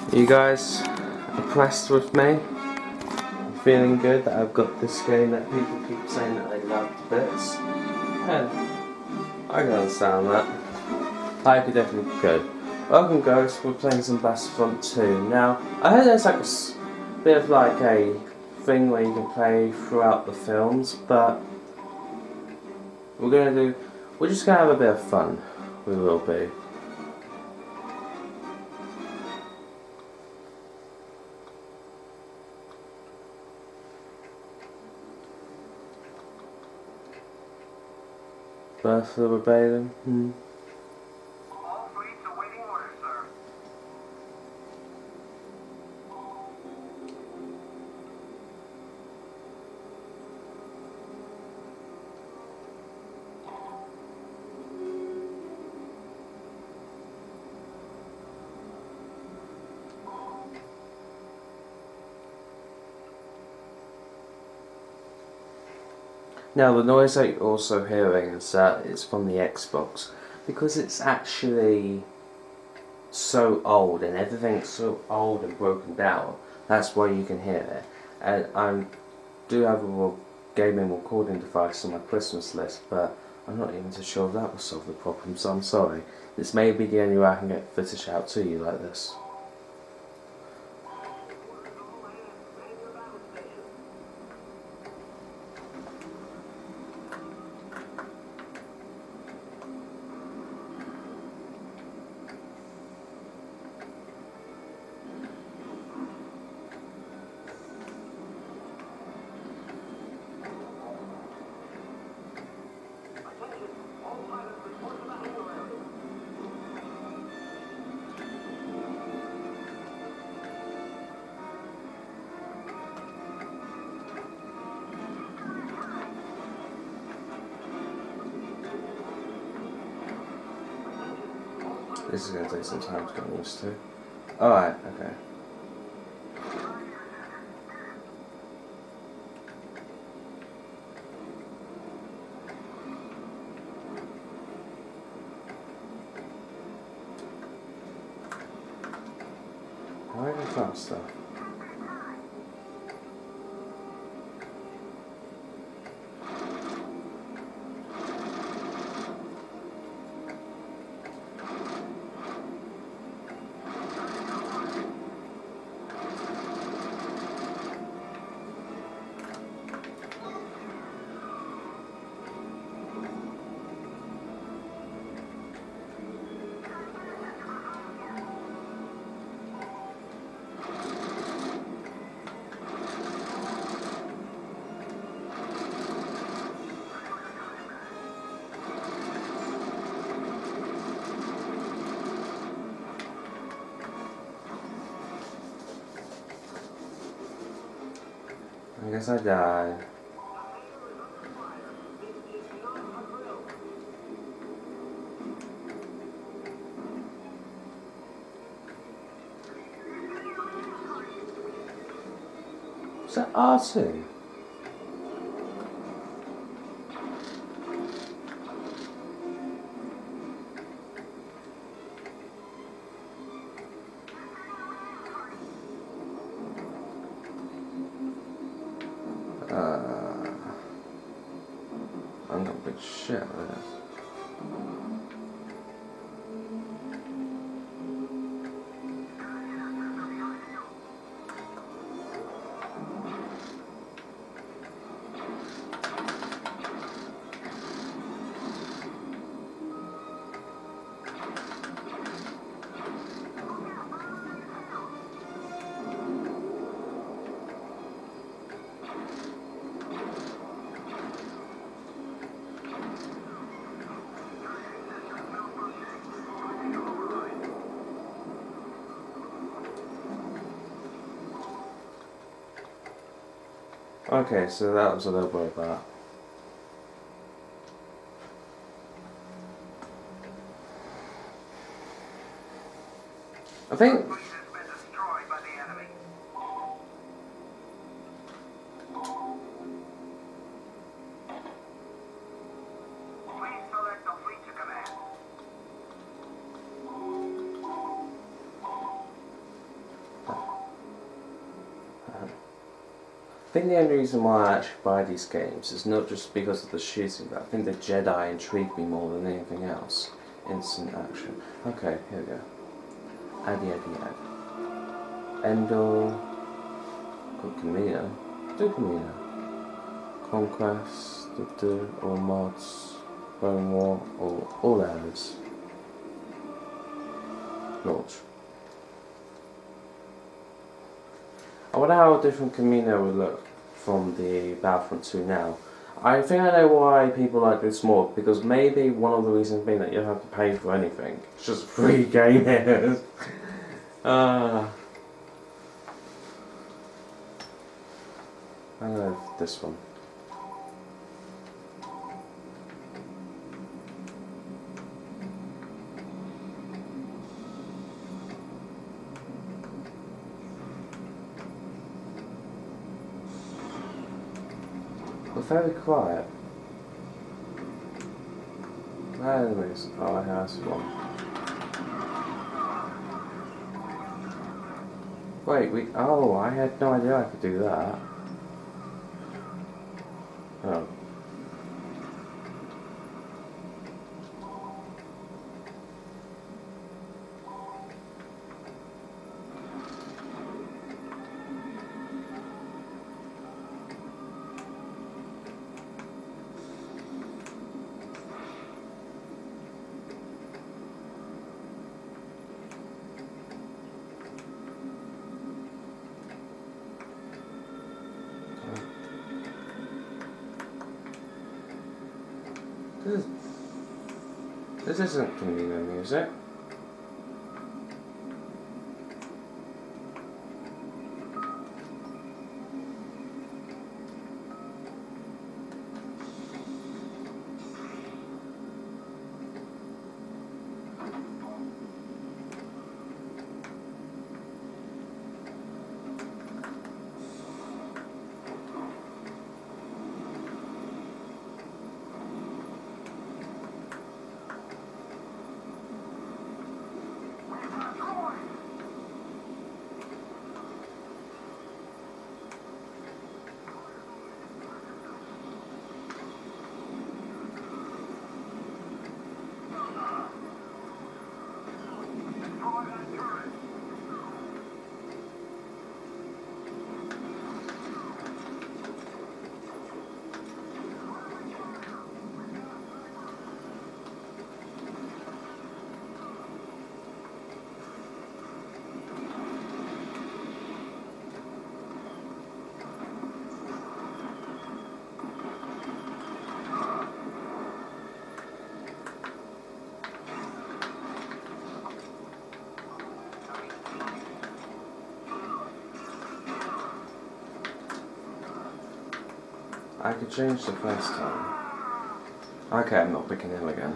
You guys impressed with me? Feeling good that I've got this game that people keep saying that they love to bits? Yeah, I can understand that. I could definitely good. Welcome guys, we're playing some Battlefront 2. Now, I heard there's like a bit of like a thing where you can play throughout the films, but we're just gonna have a bit of fun. We will be. Birth of the Rebellion? All fleets awaiting orders, sir. Now the noise that you're also hearing is that it's from the Xbox, because it's actually so old and everything's so old and broken down. That's why you can hear it. And I do have a gaming recording device on my Christmas list, but I'm not even too sure that will solve the problem, so I'm sorry. This may be the only way I can get footage out to you like this. This is going to take some time to get used to. Alright, okay. Why are you faster? I guess I died. Is that R2? I'm gonna big shit with this. Okay, so that was a little bit about. I think. Fleet has been destroyed by the enemy. Please select the fleet to command. think the only reason why I actually buy these games is not just because of the shooting, but I think the Jedi intrigue me more than anything else. Instant action. Okay, here we go. Addy. Endor. Got Camino. Do Camino. Conquest. All mods. Bone War. All areas. Launch. I wonder how different Camino would look from the Battlefront 2 now. I think I know why people like this more, because maybe one of the reasons being that you don't have to pay for anything. It's just a free game here. I know this one. We're very quiet. Anyways, oh, I have one. Wait, oh, I had no idea I could do that. Oh. This isn't Camino music. I could change the first time. Okay, I'm not picking him again.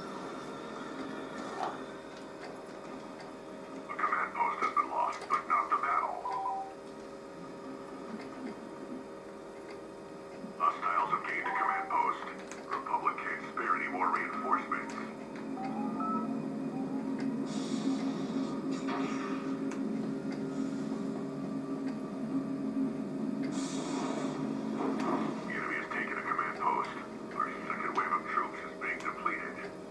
The command post has been lost, but not the battle. Hostiles have gained a command post. Republic can't spare any more reinforcements. The enemy has taken a command post. Our second wave of troops is being depleted.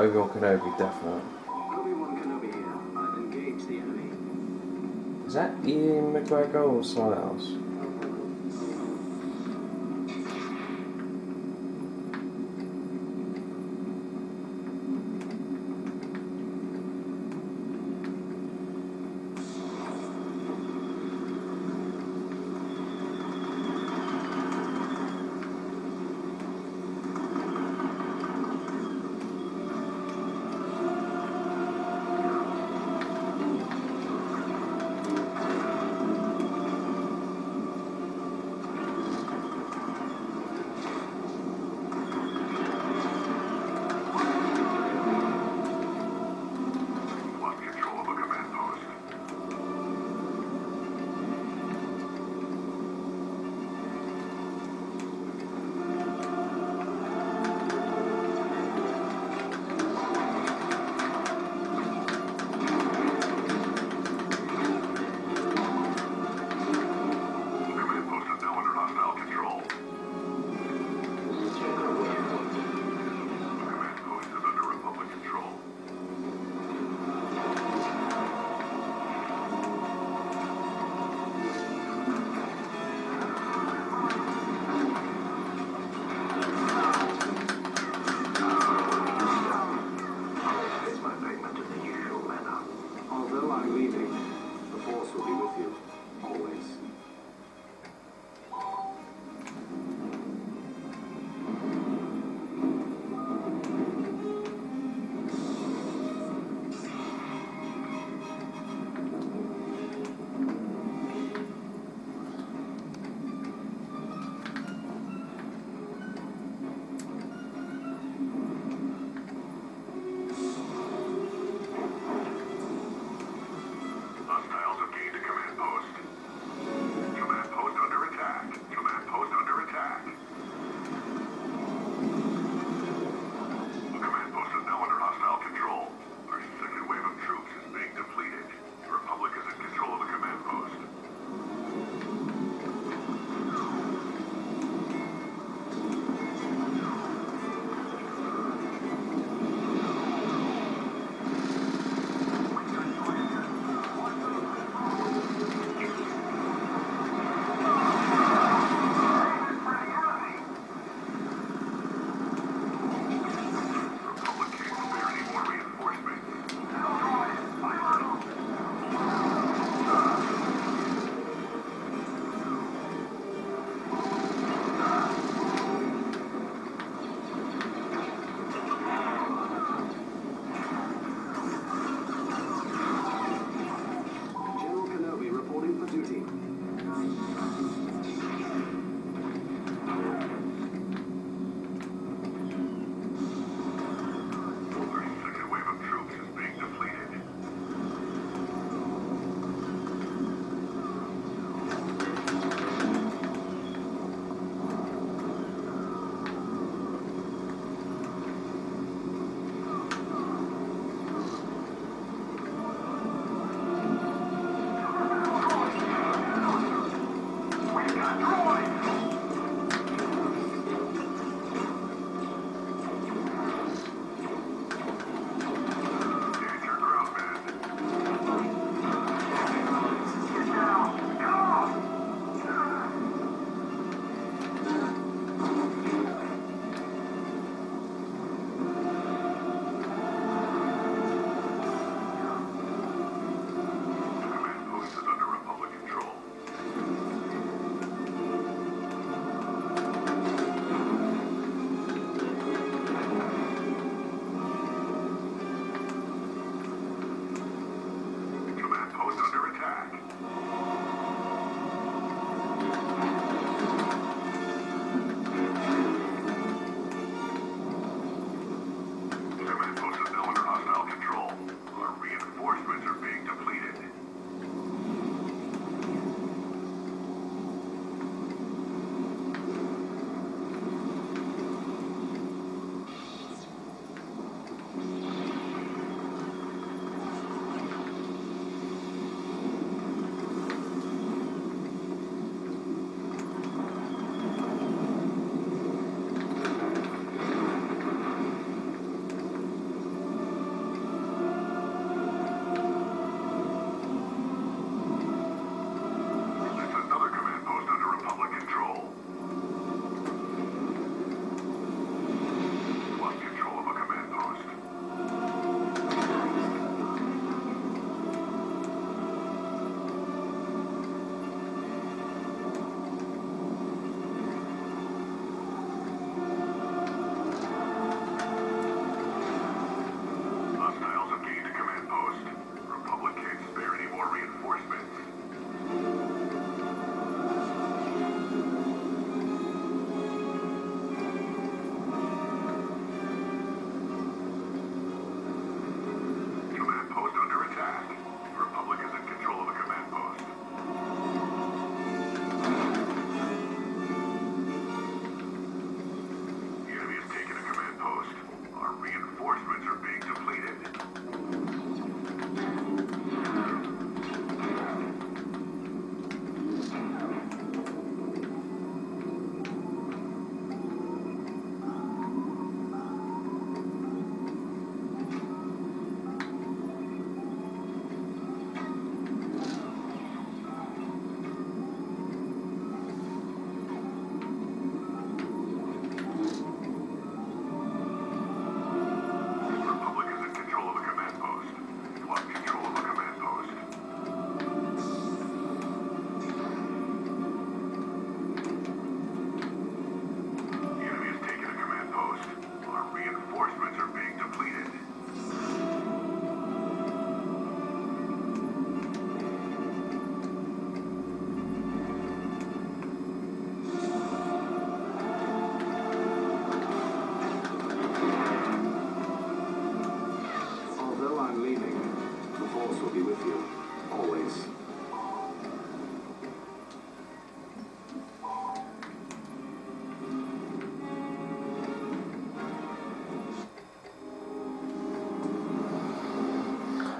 Obi-Wan Kenobi, definitely. Obi-Wan Kenobi here. Engage the enemy. Is that Ian McGregor or someone else?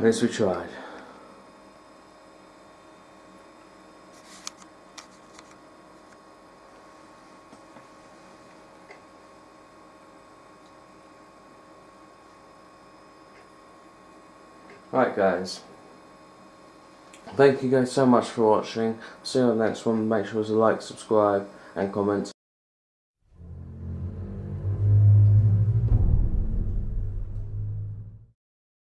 At least we tried. Right guys, thank you guys so much for watching. See you on the next one. Make sure to like, subscribe and comment.